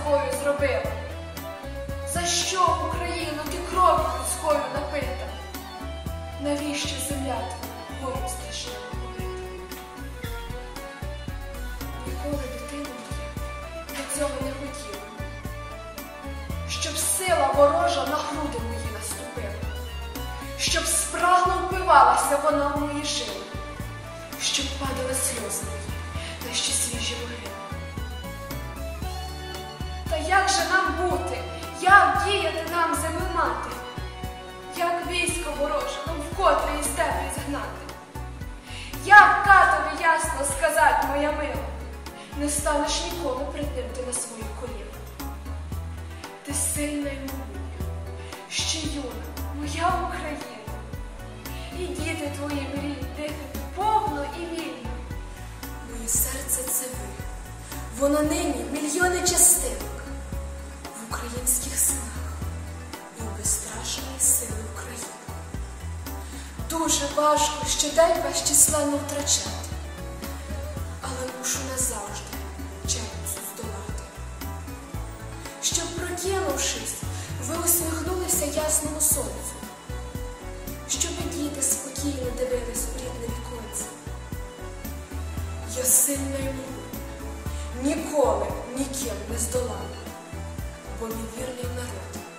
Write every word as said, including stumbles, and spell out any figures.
собою зробила? За що, Україно, ти кров'ю людською напита? Навіщо земля твоя горем страшним побита? Ніколи, дитино моя, до цього не хотіла, щоб сила ворожа на груди мої наступила, щоб спрагло впивалася вона в мої жили, щоб падали сльози мої на ще свіжі могили. Та як же нам бути? Як діяти нам, землемати? Як військо вороже нам вкотре із степі згнати? Як катові ясно сказать, моя мила, не станеш ніколи пред ним ти на свої коліна. Ти сильна й могутня, ще юна, моя Україна, і діти твої мріють дихати повно і вільно. Моє серце це ви, воно нині мільйони частинок в українських синах і в безстрашної сили України. Дуже важко щодень вас численно втрачати, але мушу назавжди черницю здолати. Щоб, прокинувшись, ви усміхнулися ясному сонцю, щоб і діти спокійно дивились у рідне віконце. Я сильна й могутня, ніколи ніким не здолана, бо мій вірний народ